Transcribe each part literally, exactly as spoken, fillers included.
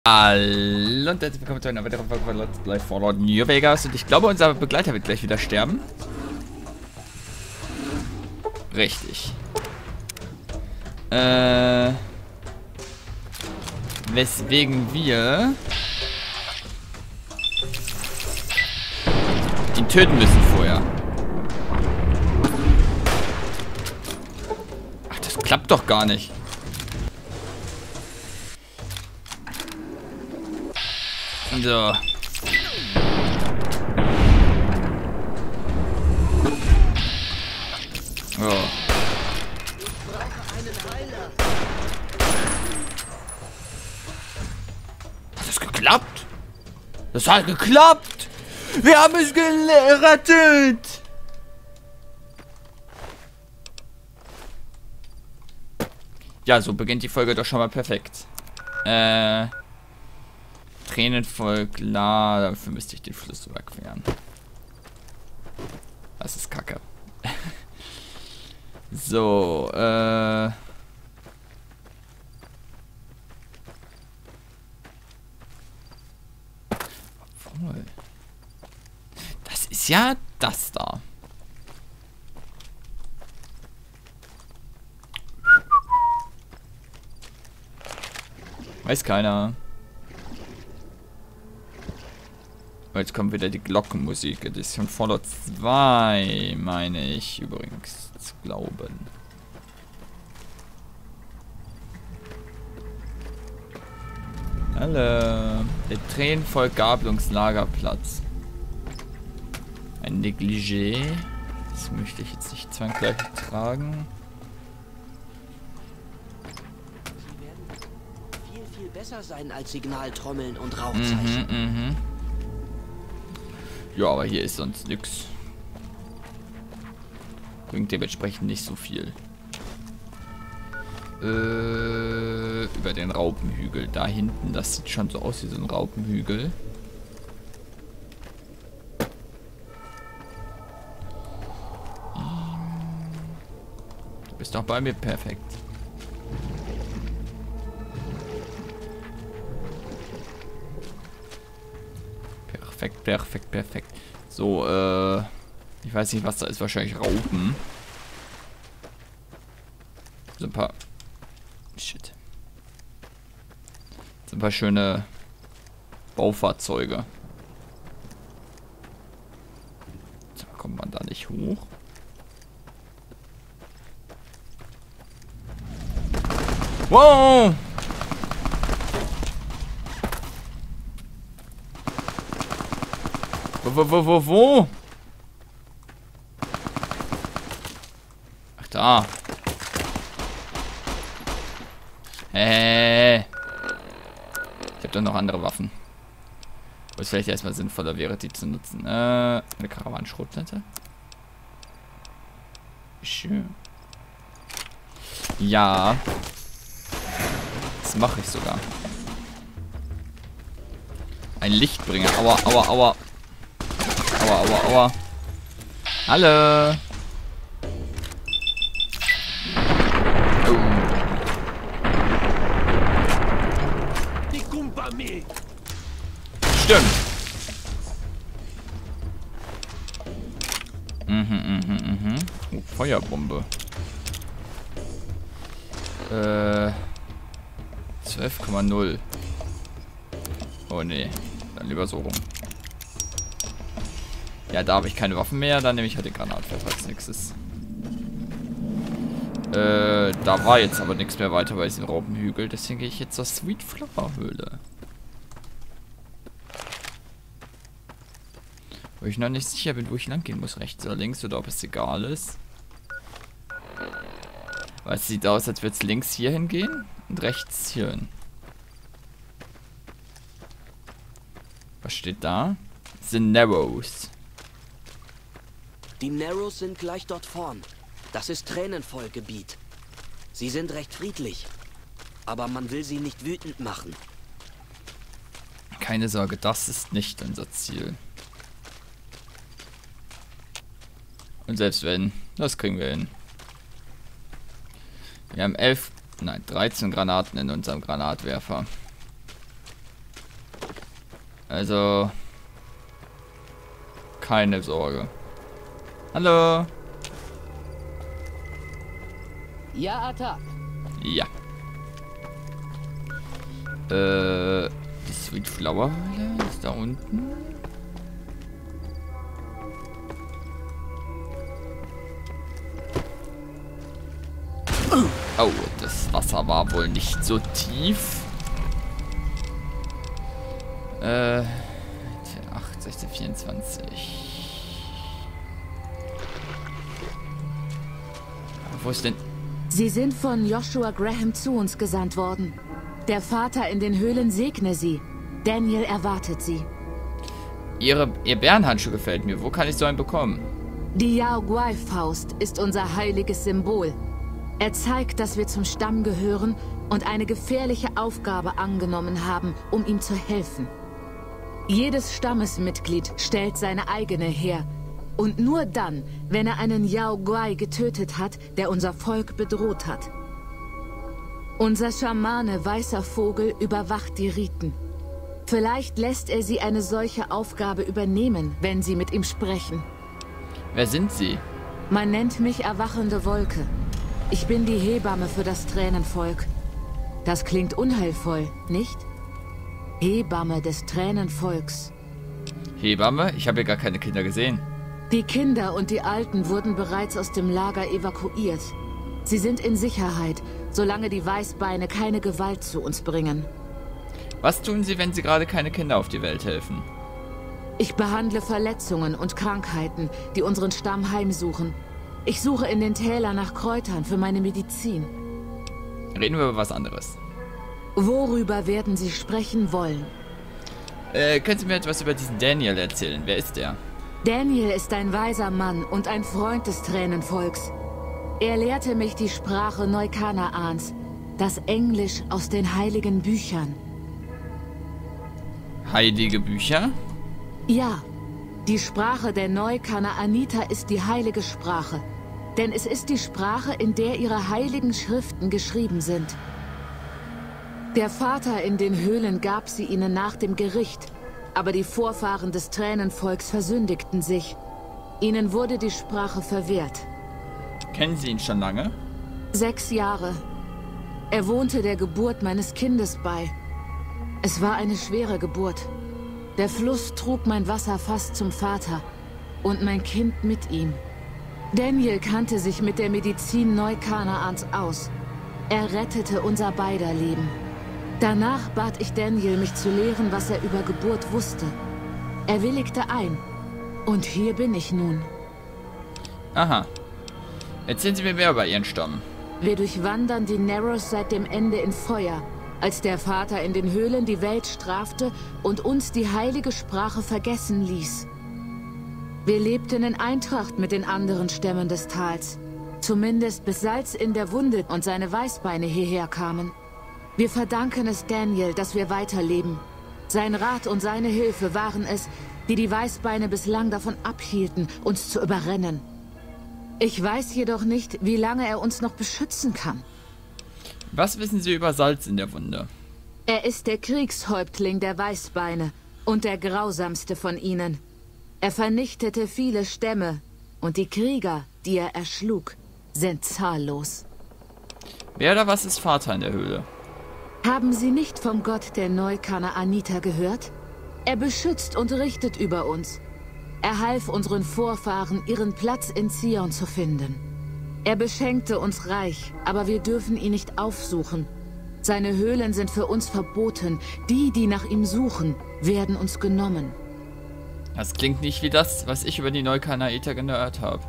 Hallo und herzlich willkommen zu einer weiteren Folge von Let's Play Fallout New Vegas. Und ich glaube, unser Begleiter wird gleich wieder sterben. Richtig. Äh. Weswegen wir ihn töten müssen vorher. Ach, das klappt doch gar nicht. So. Oh. Hat das geklappt? Das hat geklappt! Wir haben es gerettet! Ja, so beginnt die Folge doch schon mal perfekt. Äh... Tränen voll klar, dafür müsste ich den Fluss überqueren. Das ist Kacke. So, äh... Obwohl... Das ist ja das da. Weiß keiner. Jetzt kommt wieder die Glockenmusik. Das ist von Fallout zwei, meine ich übrigens zu glauben. Hallo. Der Tränenvollgabelungslagerplatz. Ein Negligé. Das möchte ich jetzt nicht zwangsläufig tragen. Sie werden viel, viel besser sein als Signaltrommeln und Rauchzeichen. Mhm, mhm. Ja, aber hier ist sonst nix. Bringt dementsprechend nicht so viel. Äh, über den Raupenhügel. Da hinten, das sieht schon so aus wie so ein Raupenhügel. Du bist doch bei mir perfekt. Perfekt, perfekt, perfekt. So, äh... ich weiß nicht, was da ist. Wahrscheinlich Raupen. So ein paar... Shit. So ein paar schöne Baufahrzeuge. So, kommt man da nicht hoch? Wow! Wo, wo, wo, wo, wo? Ach, da. Hey. Ich habe doch noch andere Waffen. Wo es vielleicht erstmal sinnvoller wäre, die zu nutzen. Äh, eine Karawanenschrotflinte. Schön. Ja. Das mache ich sogar. Ein Lichtbringer. Aua, aua, aua. Aua, aua, aua. Hallo. Oh. Stimmt. Mhm, mhm, mhm. Oh, Feuerbombe. Äh. zwölf Komma null. Oh, nee. Dann lieber so rum. Ja, da habe ich keine Waffen mehr. Dann nehme ich halt den Granatwerfer als nächstes. Äh, da war jetzt aber nichts mehr weiter bei diesem Raupenhügel. Deswegen gehe ich jetzt zur Sweet Flower Höhle. Wo ich noch nicht sicher bin, wo ich lang gehen muss. Rechts oder links oder ob es egal ist. Weil es sieht aus, als würde es links hier hingehen und rechts hier hin. Was steht da? The Narrows. Die Narrows sind gleich dort vorn. Das ist Tränenvollgebiet. Sie sind recht friedlich. Aber man will sie nicht wütend machen. Keine Sorge, das ist nicht unser Ziel. Und selbst wenn, das kriegen wir hin. Wir haben elf, nein, dreizehn Granaten in unserem Granatwerfer. Also... keine Sorge. Hallo? Ja, Atta. Ja. Äh... Die Sweet Flower Höhle ist da unten. Oh, das Wasser war wohl nicht so tief. Äh, acht, sechzehn, vierundzwanzig. Wo ist denn... Sie sind von Joshua Graham zu uns gesandt worden. Der Vater in den Höhlen segne sie. Daniel erwartet sie. Ihre, ihr Bärenhandschuh gefällt mir. Wo kann ich so einen bekommen? Die Yao Guai Faust ist unser heiliges Symbol. Er zeigt, dass wir zum Stamm gehören und eine gefährliche Aufgabe angenommen haben, um ihm zu helfen. Jedes Stammesmitglied stellt seine eigene her. Und nur dann, wenn er einen Yao Guai getötet hat, der unser Volk bedroht hat. Unser Schamane Weißer Vogel überwacht die Riten. Vielleicht lässt er sie eine solche Aufgabe übernehmen, wenn sie mit ihm sprechen. Wer sind Sie? Man nennt mich Erwachende Wolke. Ich bin die Hebamme für das Tränenvolk. Das klingt unheilvoll, nicht? Hebamme des Tränenvolks. Hebamme? Ich habe ja gar keine Kinder gesehen. Die Kinder und die Alten wurden bereits aus dem Lager evakuiert. Sie sind in Sicherheit, solange die Weißbeine keine Gewalt zu uns bringen. Was tun Sie, wenn Sie gerade keine Kinder auf die Welt helfen? Ich behandle Verletzungen und Krankheiten, die unseren Stamm heimsuchen. Ich suche in den Tälern nach Kräutern für meine Medizin. Reden wir über was anderes. Worüber werden Sie sprechen wollen? Äh, können Sie mir etwas über diesen Daniel erzählen? Wer ist der? Daniel ist ein weiser Mann und ein Freund des Tränenvolks. Er lehrte mich die Sprache Neukanaans, das Englisch aus den heiligen Büchern. Heilige Bücher? Ja, die Sprache der Neukanaaniter ist die heilige Sprache. Denn es ist die Sprache, in der ihre heiligen Schriften geschrieben sind. Der Vater in den Höhlen gab sie ihnen nach dem Gericht, aber die Vorfahren des Tränenvolks versündigten sich. Ihnen wurde die Sprache verwehrt. Kennen Sie ihn schon lange? Sechs Jahre. Er wohnte der Geburt meines Kindes bei. Es war eine schwere Geburt. Der Fluss trug mein Wasser fast zum Vater und mein Kind mit ihm. Daniel kannte sich mit der Medizin Neukanaans aus. Er rettete unser beider Leben. Danach bat ich Daniel, mich zu lehren, was er über Geburt wusste. Er willigte ein. Und hier bin ich nun. Aha. Erzählen Sie mir mehr über Ihren Stamm. Wir durchwandern die Narrows seit dem Ende in Feuer, als der Vater in den Höhlen die Welt strafte und uns die heilige Sprache vergessen ließ. Wir lebten in Eintracht mit den anderen Stämmen des Tals. Zumindest bis Salz in der Wunde und seine Weißbeine hierher kamen. Wir verdanken es Daniel, dass wir weiterleben. Sein Rat und seine Hilfe waren es, die die Weißbeine bislang davon abhielten, uns zu überrennen. Ich weiß jedoch nicht, wie lange er uns noch beschützen kann. Was wissen Sie über Salz in der Wunde? Er ist der Kriegshäuptling der Weißbeine und der grausamste von ihnen. Er vernichtete viele Stämme und die Krieger, die er erschlug, sind zahllos. Wer oder was ist Vater in der Höhle? Haben Sie nicht vom Gott der Neukanaaniter gehört? Er beschützt und richtet über uns. Er half unseren Vorfahren, ihren Platz in Zion zu finden. Er beschenkte uns reich, aber wir dürfen ihn nicht aufsuchen. Seine Höhlen sind für uns verboten. Die, die nach ihm suchen, werden uns genommen. Das klingt nicht wie das, was ich über die Neukanaaniter gehört habe.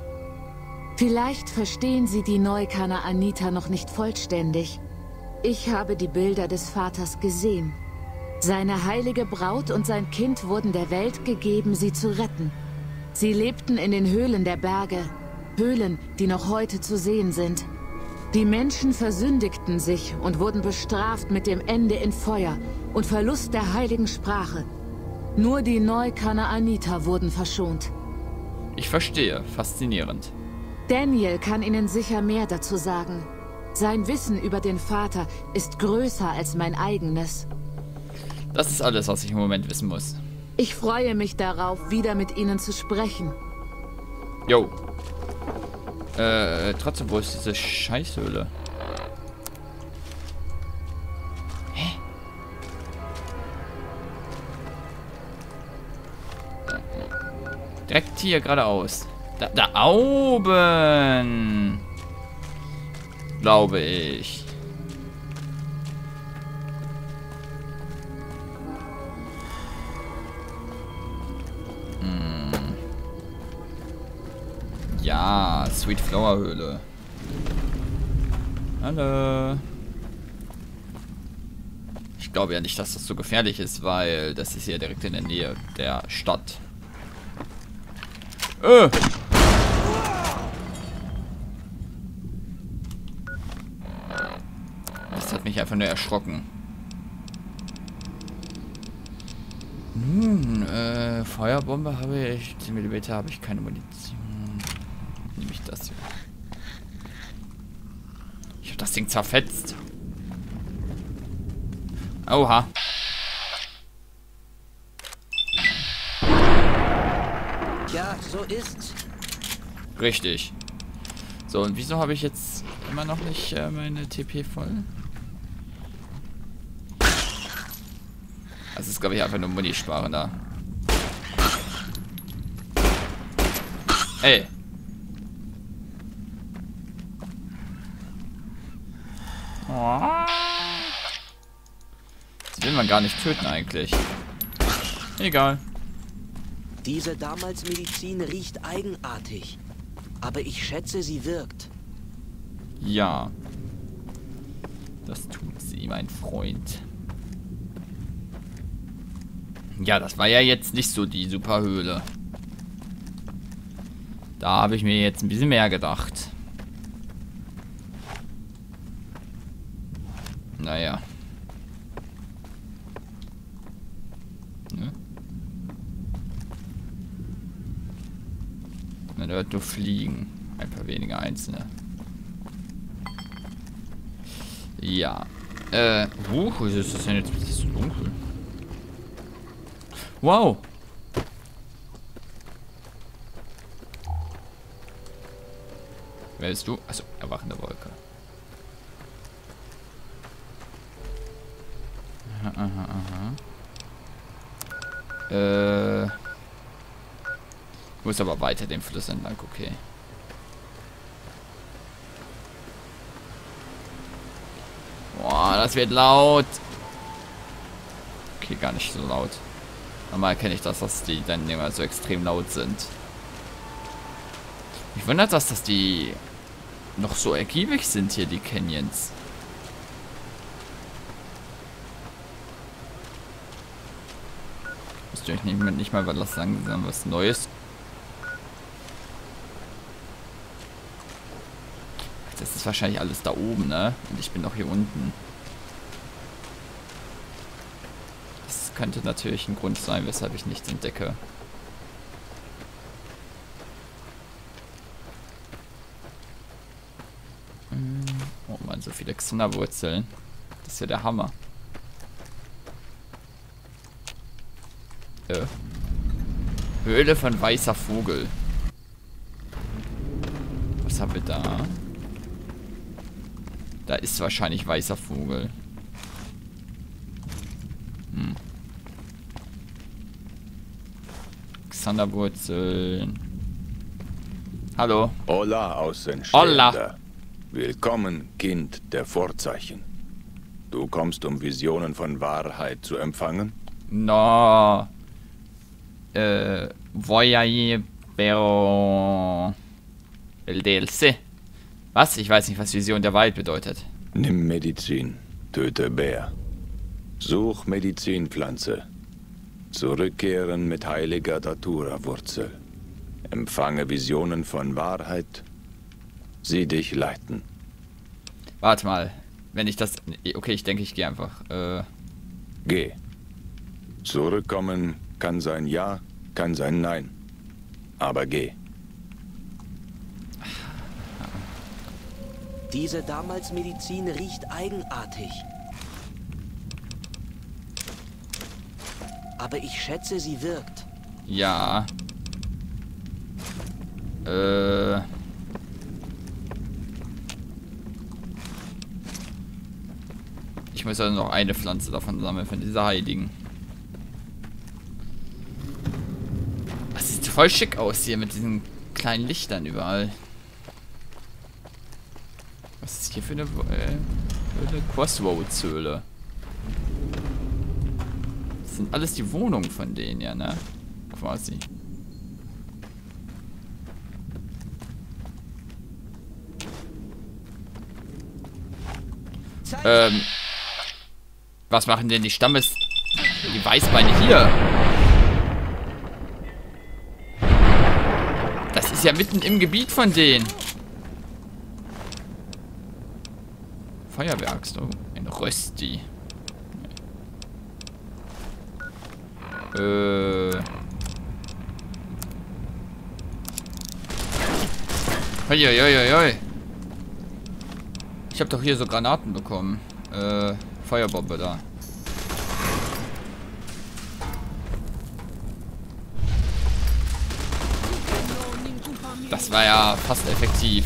Vielleicht verstehen Sie die Neukanaaniter noch nicht vollständig. Ich habe die Bilder des Vaters gesehen. Seine heilige Braut und sein Kind wurden der Welt gegeben, sie zu retten. Sie lebten in den Höhlen der Berge, Höhlen, die noch heute zu sehen sind. Die Menschen versündigten sich und wurden bestraft mit dem Ende in Feuer und Verlust der heiligen Sprache. Nur die Neukanaaniter wurden verschont. Ich verstehe, faszinierend. Daniel kann Ihnen sicher mehr dazu sagen. Sein Wissen über den Vater ist größer als mein eigenes. Das ist alles, was ich im Moment wissen muss. Ich freue mich darauf, wieder mit Ihnen zu sprechen. Jo. Äh, trotzdem, wo ist diese Scheißhöhle? Hä? Direkt hier geradeaus. Da, da oben. Glaube ich. Hm. Ja, Sweet Flower Höhle. Hallo. Ich glaube ja nicht, dass das so gefährlich ist, weil das ist ja direkt in der Nähe der Stadt. Äh. Das hat mich einfach nur erschrocken. Nun, äh, Feuerbombe habe ich. zehn Millimeter habe ich keine Munition. Nehme ich das hier. Ich habe das Ding zerfetzt. Oha. Ja, so ist's. Richtig. So, und wieso habe ich jetzt immer noch nicht äh, meine T P voll? Das ist, glaube ich, einfach nur Muni-Sparen da. Ey. Oh. Das will man gar nicht töten eigentlich. Egal. Diese damals Medizin riecht eigenartig. Aber ich schätze, sie wirkt. Ja. Das tut sie, mein Freund. Ja, das war ja jetzt nicht so die Superhöhle. Da habe ich mir jetzt ein bisschen mehr gedacht. Naja. Ne? Man hört nur fliegen. Ein paar weniger einzelne. Ja. Äh, huch, wieso ist das denn jetzt plötzlich so dunkel? Wow. Wer bist du? Achso, erwachende Wolke. Aha, aha, aha. Äh. Ich muss aber weiter den Fluss entlang, okay. Boah, das wird laut. Okay, gar nicht so laut. Normal kenne ich das, dass die dann immer so extrem laut sind. Mich wundert das, dass die noch so ergiebig sind hier, die Canyons. Müsst ihr euch nicht, nicht mal was sagen, sondern was Neues. Das ist wahrscheinlich alles da oben, ne? Und ich bin noch hier unten. Das könnte natürlich ein Grund sein, weshalb ich nichts entdecke. Oh man, so viele Xena-Wurzeln. Das ist ja der Hammer. Äh. Höhle von weißer Vogel. Was haben wir da? Da ist wahrscheinlich weißer Vogel. Hm. Xanderwurzeln. Hallo. Hola, Außenstehender. Hola. Willkommen, Kind der Vorzeichen. Du kommst, um Visionen von Wahrheit zu empfangen? No. Äh, voy a ir, pero el D L C. Was? Ich weiß nicht, was Vision der Wahrheit bedeutet. Nimm Medizin, töte Bär. Such Medizinpflanze. Zurückkehren mit heiliger Datura-Wurzel. Empfange Visionen von Wahrheit. Sie dich leiten. Warte mal. Wenn ich das... Okay, ich denke, ich gehe einfach. Äh... Geh. Zurückkommen kann sein Ja, kann sein Nein. Aber geh. Diese damals Medizin riecht eigenartig. aber ich schätze, sie wirkt. Ja. Äh. Ich muss also noch eine Pflanze davon sammeln, von dieser heiligen. Das sieht voll schick aus hier mit diesen kleinen Lichtern überall. Was ist hier für eine, äh, für eine Crossroads-Höhle? Das sind alles die Wohnungen von denen, ja, ne? Quasi. Ähm. Was machen denn die Stammes... Die Weißbeine hier? Das ist ja mitten im Gebiet von denen. Feuerwerks, oh. Ein Rösti. Äh. Uiuiuiui. Ich habe doch hier so Granaten bekommen. Äh, Feuerbombe da. Das war ja fast effektiv.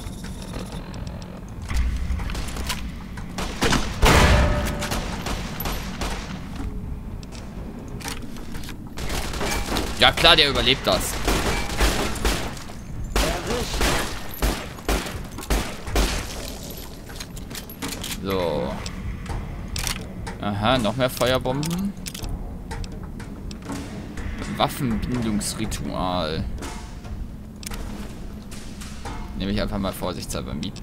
Ja klar, der überlebt das. So. Aha, noch mehr Feuerbomben. Waffenbindungsritual. Nehme ich einfach mal vorsichtshalber mit.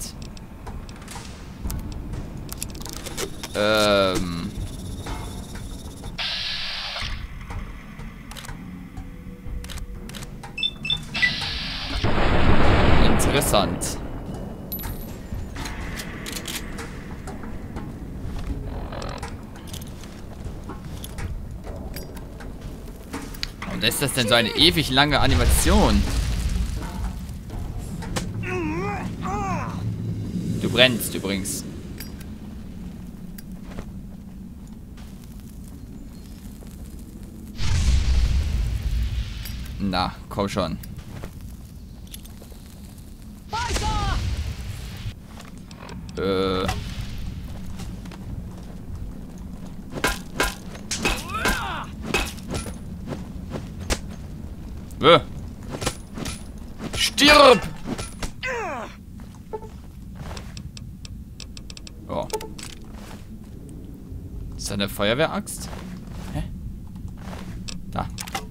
Ähm. Interessant. Und ist das denn so eine ewig lange Animation? Du brennst übrigens. Na, komm schon. Äh. Äh. Stirb! Oh. Ist das eine Feuerwehraxt? Hä? Da.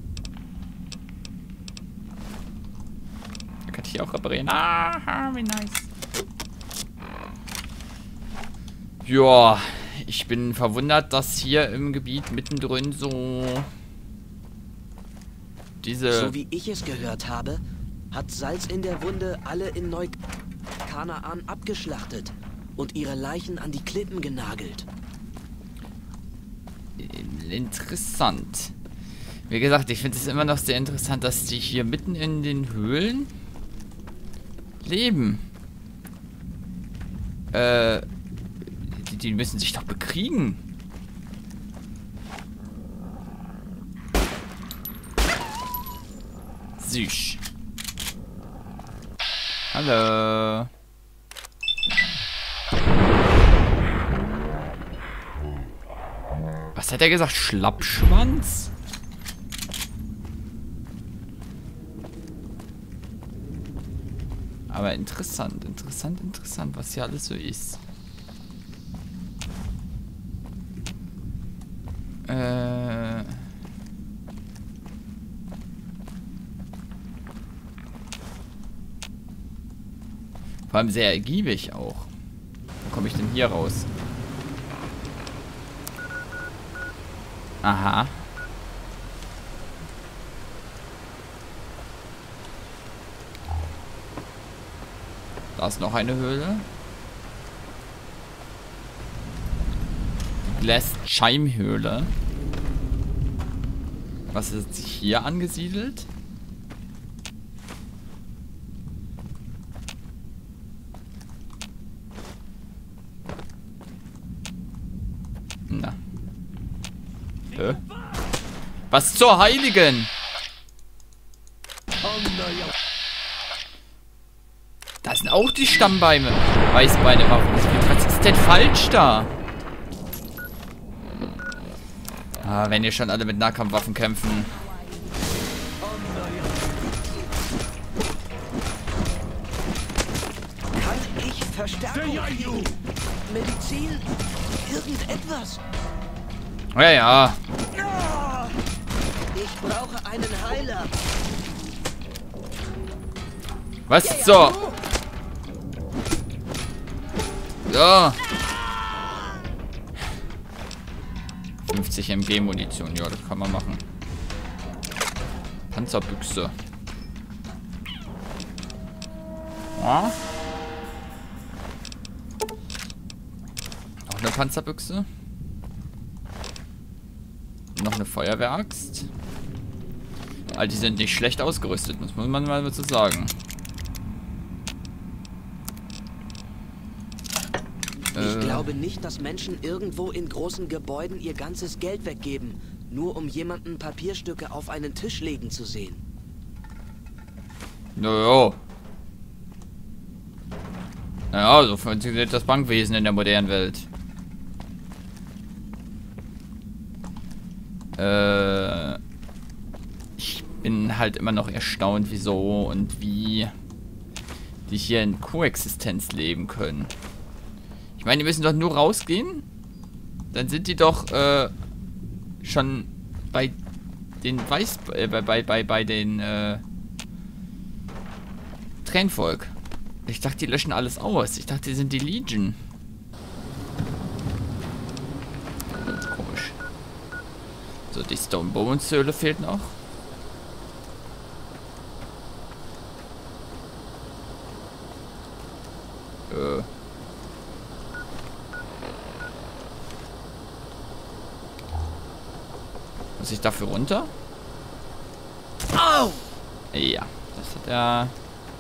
Man kann hier auch reparieren. Ah, wie nice. Ja, ich bin verwundert, dass hier im Gebiet mittendrin so diese... So wie ich es gehört habe, hat Salz in der Wunde alle in Neu-Kanaan abgeschlachtet und ihre Leichen an die Klippen genagelt. Interessant. Wie gesagt, ich finde es immer noch sehr interessant, dass die hier mitten in den Höhlen leben. Äh... Die müssen sich doch bekriegen. Süß. Hallo. Was hat er gesagt? Schlappschwanz? Aber interessant, interessant, interessant, was hier alles so ist. Äh. Vor allem sehr ergiebig auch. Wo komme ich denn hier raus? Aha. Da ist noch eine Höhle. Glass-Chime-Höhle. Was ist sich hier angesiedelt? Na. Hä? Was zur Heiligen? Da sind auch die Stammbeine. Weißbeine Waffen. Was ist denn falsch da? Ah, wenn ihr schon alle mit Nahkampfwaffen kämpfen. Kann ich Verstärkung kriegen? Medizin? Irgendetwas? Ja, ja. Ich brauche einen Heiler. Was? So. So. fünfzig M G Munition. Ja, das kann man machen. Panzerbüchse. Ja. Noch eine Panzerbüchse. Noch eine Feuerwehraxt. All die sind nicht schlecht ausgerüstet, muss man mal so sagen. Ich äh, glaube nicht, dass Menschen irgendwo in großen Gebäuden ihr ganzes Geld weggeben, nur um jemanden Papierstücke auf einen Tisch legen zu sehen. Naja. Naja, so funktioniert das Bankwesen in der modernen Welt. Äh, ich bin halt immer noch erstaunt, wieso und wie die hier in Koexistenz leben können. Ich meine, die müssen doch nur rausgehen. Dann sind die doch äh, schon bei den Weiß... Äh, bei, bei, bei, bei den äh, Tränenvolk. Ich dachte, die löschen alles aus. Ich dachte, die sind die Legion. Komisch. So, die Stone Bones Höhle fehlt noch. Äh. Muss ich dafür runter? Au! Ja, das hat er.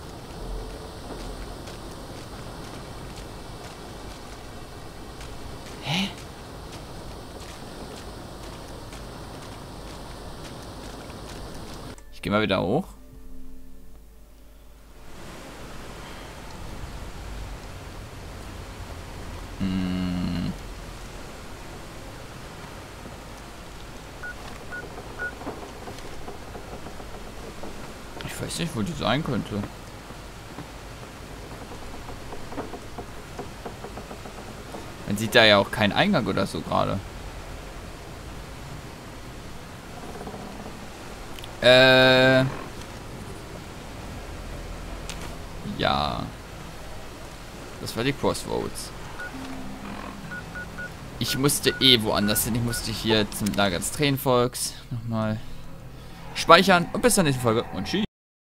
Hä? Ich gehe mal wieder hoch. Hm. Ich weiß nicht, wo die sein könnte. Man sieht da ja auch keinen Eingang oder so gerade. Äh. Ja. Das war die Crossroads. Ich musste eh woanders hin. Ich musste hier zum Lager des Tränenvolks nochmal speichern. Und bis zur nächsten Folge. Und tschüss.